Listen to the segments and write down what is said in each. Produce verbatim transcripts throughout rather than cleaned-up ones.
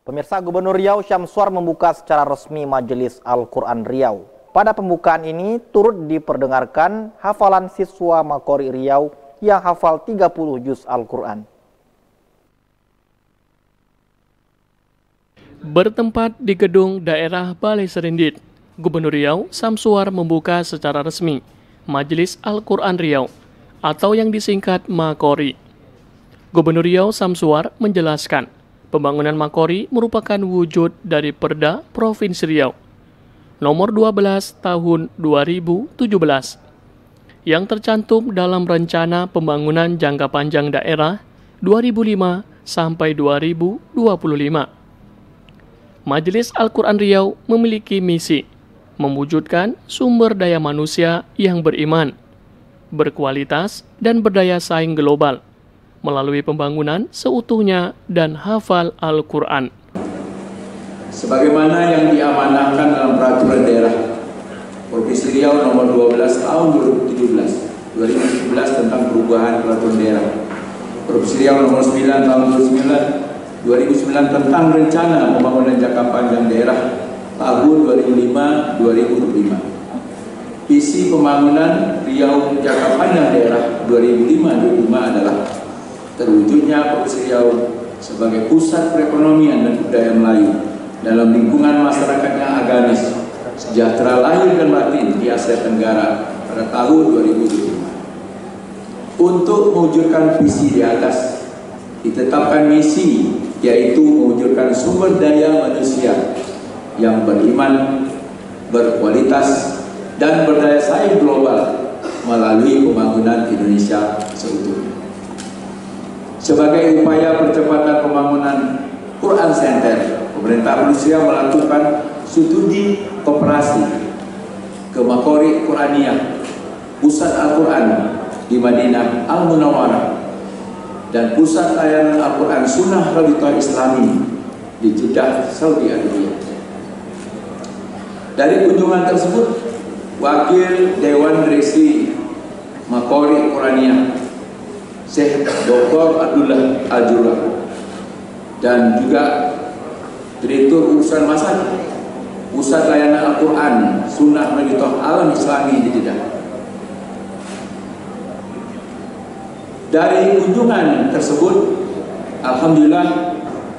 Pemirsa, Gubernur Riau Syamsuar membuka secara resmi Majelis Al-Quran Riau. Pada pembukaan ini turut diperdengarkan hafalan siswa Makori Riau yang hafal tiga puluh juz Al-Quran. Bertempat di gedung daerah Balai Serindit, Gubernur Riau Syamsuar membuka secara resmi Majelis Al-Quran Riau atau yang disingkat Makori. Gubernur Riau Syamsuar menjelaskan, pembangunan Makori merupakan wujud dari Perda Provinsi Riau nomor dua belas tahun dua ribu tujuh belas yang tercantum dalam Rencana Pembangunan Jangka Panjang Daerah dua ribu lima sampai dua ribu dua puluh lima. Majelis Al-Quran Riau memiliki misi mewujudkan sumber daya manusia yang beriman, berkualitas, dan berdaya saing global melalui pembangunan seutuhnya dan hafal Al-Quran. Sebagaimana yang diamanahkan dalam Peraturan Daerah Provinsi Riau nomor dua belas tahun dua ribu tujuh belas tentang perubahan peraturan daerah Provinsi Riau nomor sembilan tahun dua ribu sembilan tentang Rencana Pembangunan Jangka Panjang Daerah tahun dua ribu lima sampai dua ribu dua puluh lima. Visi pembangunan Riau Jangka Panjang Daerah dua ribu lima sampai dua ribu dua puluh lima adalah terwujudnya Provinsi Riau sebagai pusat perekonomian dan budaya Melayu dalam lingkungan masyarakat yang agamis, sejahtera lahir dan batin di Asia Tenggara pada tahun dua ribu dua puluh lima. Untuk mewujudkan visi di atas, ditetapkan misi, yaitu mewujudkan sumber daya manusia yang beriman, berkualitas, dan berdaya saing global melalui pembangunan Indonesia seutuhnya. Sebagai upaya percepatan pembangunan Quran Center, pemerintah Provinsi Riau melakukan studi koperasi ke Makori Quraniyah, Pusat Al-Quran di Madinah Al-Munawwarah, dan Pusat Layanan Al-Quran Sunnah Rabithah Islami di Jeddah, Saudi Arabia. Dari kunjungan tersebut, Wakil Dewan Resi Makori Quraniyah Syekh Doktor Abdullah Al-Jurah dan juga Direktur Urusan Masyarakat Pusat Layanan Al-Quran Sunnah Rabithah Alam Islami di Jeddah. Dari kunjungan tersebut, alhamdulillah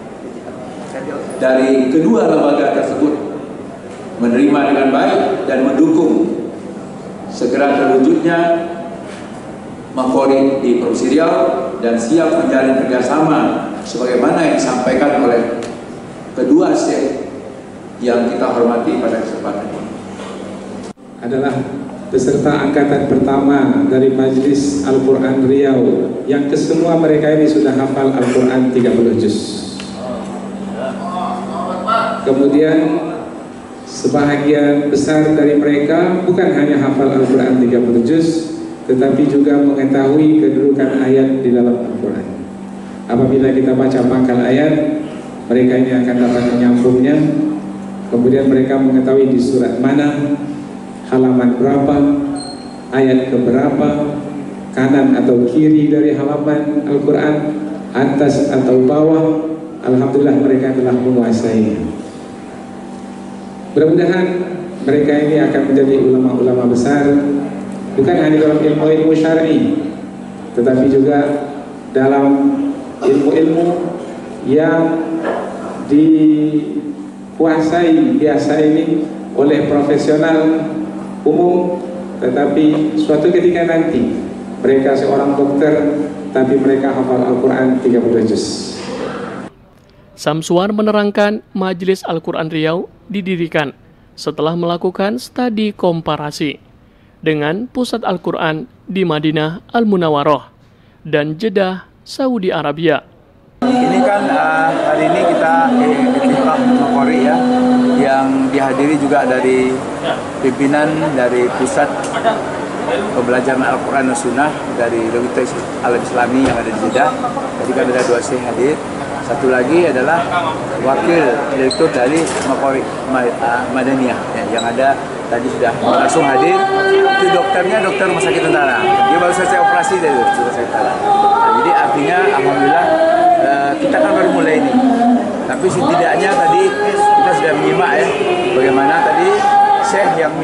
dari kedua lembaga tersebut menerima dengan baik dan mendukung segera terwujudnya Makori di Provinsi Riau dan siap menjalin kerjasama sebagaimana yang disampaikan oleh kedua syekh yang kita hormati pada kesempatan ini. Adalah peserta angkatan pertama dari Majelis Al-Quran Riau yang kesemua mereka ini sudah hafal Al-Quran tiga puluh juz. Kemudian sebahagian besar dari mereka bukan hanya hafal Al-Quran tiga puluh juz, tetapi juga mengetahui kedudukan ayat di dalam Al-Quran. Apabila kita baca pangkal ayat, mereka ini akan dapat menyambungnya. Kemudian mereka mengetahui di surat mana, halaman berapa, ayat keberapa, kanan atau kiri dari halaman Al-Quran, atas atau bawah. Alhamdulillah mereka telah menguasainya. Mudah-mudahan mereka ini akan menjadi ulama-ulama besar, bukan hanya dalam ilmu-ilmu syar'i, tetapi juga dalam ilmu-ilmu yang dikuasai biasa ini oleh profesional umum, tetapi suatu ketika nanti mereka seorang dokter, tapi mereka hafal Al-Quran tiga puluh juz. Syamsuar menerangkan Majelis Al-Quran Riau didirikan setelah melakukan studi komparasi dengan Pusat Al-Quran di Madinah Al-Munawwarah dan Jeddah, Saudi Arabia. Ini kan uh, hari ini kita Itifaq Makori ya, yang dihadiri juga dari pimpinan dari Pusat Pembelajaran Al-Quran dan Sunnah dari Rabithah Alam Islami yang ada di Jeddah. Tadi kan ada dua syekh hadir. Satu lagi adalah wakil direktur dari Makori Madaniyah ya, yang ada tadi sudah langsung hadir. Itu dokternya dokter rumah sakit tentara. Dia baru selesai operasi dari rumah sakit tentara. Nah, jadi artinya alhamdulillah uh, kita kan baru mulai ini. Tapi setidaknya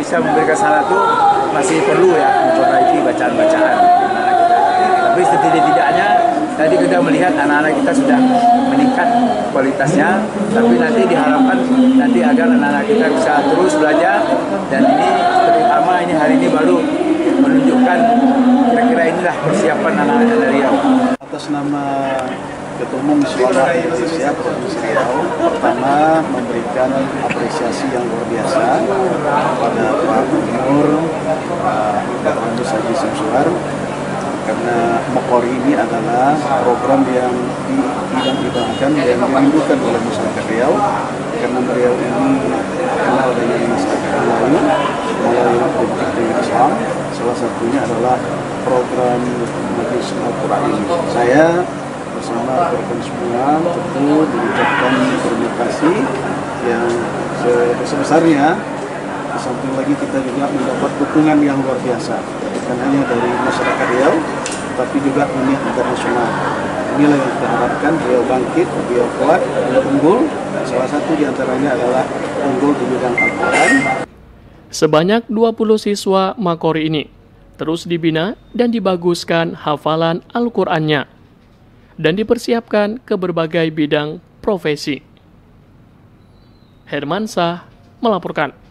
bisa memberikan saran itu masih perlu ya memperbaiki bacaan-bacaan anak-anak kita. Tapi setidak-tidaknya tadi kita melihat anak-anak kita sudah meningkat kualitasnya, tapi nanti diharapkan nanti agar anak-anak kita bisa terus belajar, dan ini terutama ini hari ini baru menunjukkan kira-kira inilah persiapan anak-anak dari Riau. Atas nama Ketua Umum Sekolah Indonesia Provinsi Riau, pertama memberikan apresiasi yang luar biasa kepada Pak Gubernur Pak Andes Haji Samsuar, karena Mokori ini adalah program yang diidam-idamkan dan dirindukan oleh masyarakat Riau, karena Riau ini kenal dengan masyarakat Melayu, Melayu identik dengan Islam. Salah satunya adalah program Majelis Al-Quran ini. Saya bersama rekan semua tentu mengucapkan terima kasih yang sebesar-besarnya. Di samping lagi kita juga mendapat dukungan yang luar biasa, bukan hanya dari masyarakat Riau, tapi juga dunia internasional. Inilah yang kita harapkan, Riau bangkit, Riau kuat, Riau unggul. Salah satu diantaranya adalah unggul di bidang Al-Quran. Sebanyak dua puluh siswa Makori ini terus dibina dan dibaguskan hafalan Al-Qur'annya dan dipersiapkan ke berbagai bidang profesi. Hermansyah melaporkan.